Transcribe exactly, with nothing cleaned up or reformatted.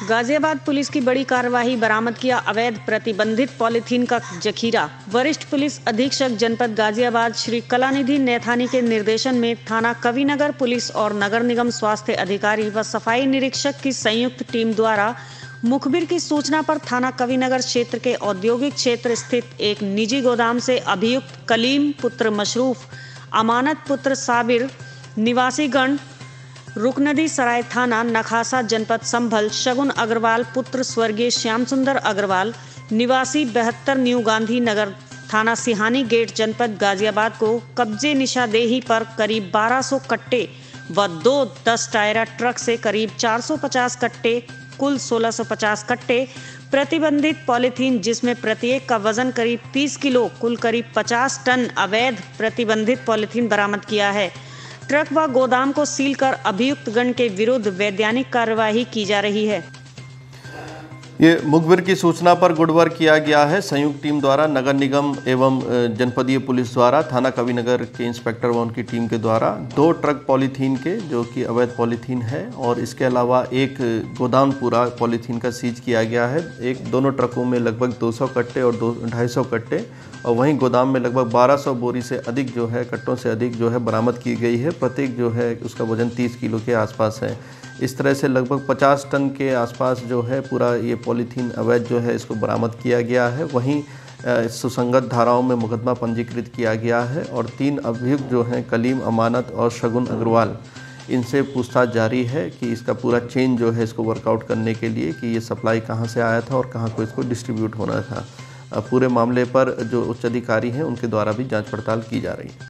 Ghaziabad police की बड़ी कार्रवाई, बरामद किया अवैध प्रतिबंधित पॉलीथीन का जखीरा। वरिष्ठ पुलिस अधीक्षक जनपद गाजियाबाद श्री कलानिधि नैथानी के निर्देशन में थाना कविनगर पुलिस और नगर निगम स्वास्थ्य अधिकारी व सफाई निरीक्षक की संयुक्त टीम द्वारा मुखबिर की सूचना पर थाना कविनगर क्षेत्र के औद्योगिक क्षेत्र स्थित एक निजी गोदाम से अभियुक्त कलीम पुत्र मशरूफ, अमानत पुत्र साबिर, निवासी गण रुकनदी सराय थाना नखासा जनपद संभल, शगुन अग्रवाल पुत्र स्वर्गीय श्याम सुंदर अग्रवाल, निवासी बहत्तर न्यू गांधी नगर थाना सिहानी गेट जनपद गाजियाबाद को कब्जे निशादेही पर करीब बारह सौ कट्टे व दो दस टायरा ट्रक से करीब चार सौ पचास कट्टे, कुल सोलह सौ पचास कट्टे प्रतिबंधित पॉलीथीन, जिसमें प्रत्येक का वजन करीब तीस किलो, कुल करीब पचास टन अवैध प्रतिबंधित पॉलीथीन बरामद किया है। ट्रक व गोदाम को सील कर अभियुक्त गण के विरुद्ध वैधानिक कार्यवाही की जा रही है। ये मुखबिर की सूचना पर गुडवर्क किया गया है। संयुक्त टीम द्वारा नगर निगम एवं जनपदीय पुलिस द्वारा थाना कविनगर के इंस्पेक्टर व उनकी टीम के द्वारा दो ट्रक पॉलीथीन के, जो कि अवैध पॉलीथीन है, और इसके अलावा एक गोदाम पूरा पॉलीथीन का सीज किया गया है। एक दोनों ट्रकों में लगभग दो सौ कट्टे और दो ढाई सौ कट्टे, और वहीं गोदाम में लगभग बारह सौ बोरी से अधिक जो है कट्टों से अधिक जो है बरामद की गई है। प्रत्येक जो है उसका वजन तीस किलो के आसपास है। इस तरह से लगभग पचास टन के आसपास जो है पूरा ये पॉलीथीन अवैध जो है इसको बरामद किया गया है। वहीं सुसंगत धाराओं में मुकदमा पंजीकृत किया गया है और तीन अभियुक्त जो हैं कलीम, अमानत और शगुन अग्रवाल, इनसे पूछताछ जारी है कि इसका पूरा चेन जो है इसको वर्कआउट करने के लिए कि ये सप्लाई कहाँ से आया था और कहाँ को इसको डिस्ट्रीब्यूट होना था। पूरे मामले पर जो उच्च अधिकारी हैं उनके द्वारा भी जाँच पड़ताल की जा रही है।